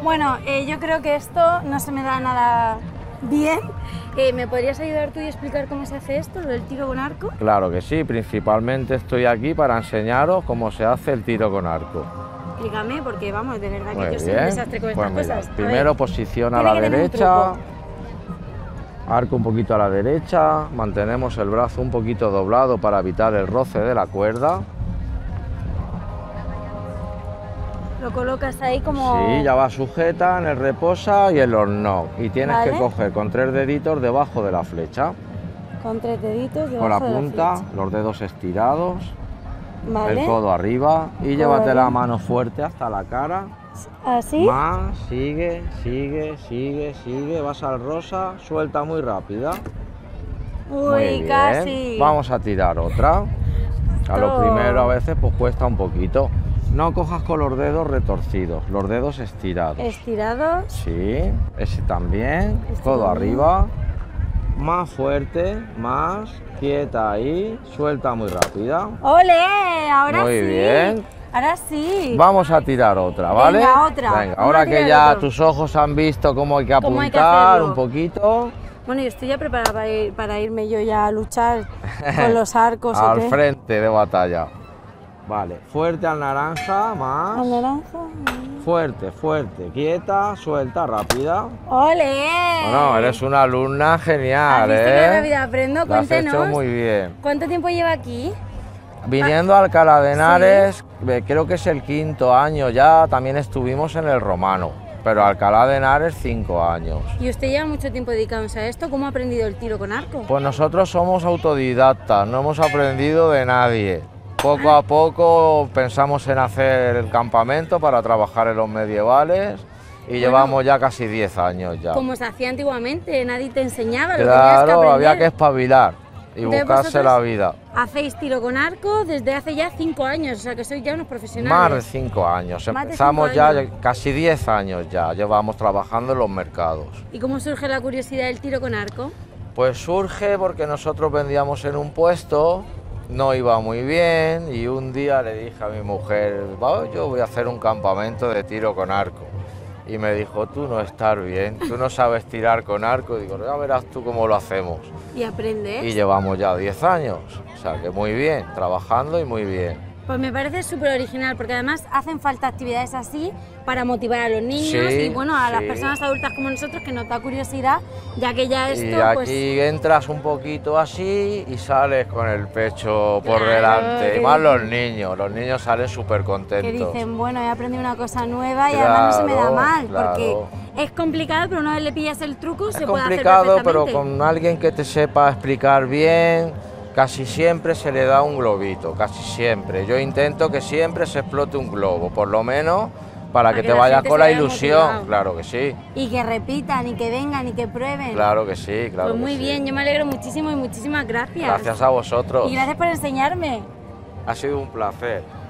Bueno, yo creo que esto no se me da nada bien. ¿Me podrías ayudar tú y explicar cómo se hace esto, lo del tiro con arco? Claro que sí, principalmente estoy aquí para enseñaros cómo se hace el tiro con arco. Explícame, porque vamos, de verdad Muy que yo soy bien. un desastre con Pues estas mira, cosas. primero posiciona a Tiene la que tener un derecha, truco. arco un poquito a la derecha, mantenemos el brazo un poquito doblado para evitar el roce de la cuerda. Lo colocas ahí como... Sí, ya va sujeta en el reposa y en los no. Y tienes Vale. que coger con 3 deditos debajo de la flecha. Con 3 deditos debajo Con la de punta, flecha. los dedos estirados, Vale. el codo arriba y Codo llévate la arriba. mano fuerte hasta la cara. ¿Así? Más, sigue, sigue, sigue, sigue. Vas al rosa, suelta muy rápida. Muy Uy, bien. casi. Vamos a tirar otra. A lo Esto- primero a veces pues cuesta un poquito. No cojas con los dedos retorcidos, los dedos estirados. Estirados. Sí, ese también. Este Codo también. arriba. Más fuerte, más. Quieta ahí. Suelta muy rápida. ¡Ole! Ahora Muy sí. bien. Ahora sí. Vamos a tirar otra, ¿vale? Venga, otra. Venga, Vamos a ahora que tirar ya otro. tus ojos han visto cómo hay que Cómo hay que apuntar hacerlo. un poquito. Bueno, yo estoy ya preparada para irme yo ya a luchar con los arcos. ¿o Al qué? frente de batalla. Vale, fuerte al naranja, más. ¿Al naranja? Fuerte, fuerte, quieta, suelta, rápida. ¡Ole! Bueno, eres una alumna ¿Has genial, visto qué ¿eh? rápido aprendo? Lo has Cuéntenos. hecho muy bien. ¿Cuánto tiempo lleva aquí? Viniendo a Alcalá de Henares, creo que es el 5.º año ya, también estuvimos en el Romano, pero Alcalá de Henares 5 años. ¿Y usted lleva mucho tiempo dedicándose a esto? ¿Cómo ha aprendido el tiro con arco? Pues nosotros somos autodidactas, no hemos aprendido de nadie. Poco a poco pensamos en hacer el campamento para trabajar en los medievales y llevamos ya casi 10 años ya. Como se hacía antiguamente, nadie te enseñaba, lo tenías que Claro, aprender. había que espabilar y Entonces, buscarse vosotros la vida. Hacéis tiro con arco desde hace ya 5 años, o sea que sois ya unos profesionales. Más de 5 años, Más de empezamos 5 ya años. casi 10 años ya, llevamos trabajando en los mercados. ¿Y cómo surge la curiosidad del tiro con arco? Pues surge porque nosotros vendíamos en un puesto, no iba muy bien y un día le dije a mi mujer, yo voy a hacer un campamento de tiro con arco. Y me dijo, tú no estás bien, tú no sabes tirar con arco. Digo, ya verás tú cómo lo hacemos. Y aprendes. Y llevamos ya 10 años, o sea que muy bien, trabajando y muy bien. Pues me parece súper original, porque además hacen falta actividades así para motivar a los niños Sí, y bueno, a las sí. personas adultas como nosotros que nos da curiosidad, ya que ya esto Y aquí pues... entras un poquito así y sales con el pecho por Claro, delante. que Y más dicen- los niños salen súper contentos. que dicen, bueno, he aprendido una cosa nueva y además no se me da Claro, mal, claro. porque es complicado, pero una vez le pillas el truco Es se puede hacer complicado, pero perfectamente. con alguien que te sepa explicar bien, casi siempre se le da un globito, casi siempre. Yo intento que siempre se explote un globo, por lo menos para que que te la vayas gente con se la vaya ilusión. motivado. Claro que sí, Y que repitan y que vengan y que prueben. claro que sí, claro Pues que muy sí. bien, yo me alegro muchísimo y muchísimas gracias. Gracias a vosotros. Y gracias por enseñarme. Ha sido un placer.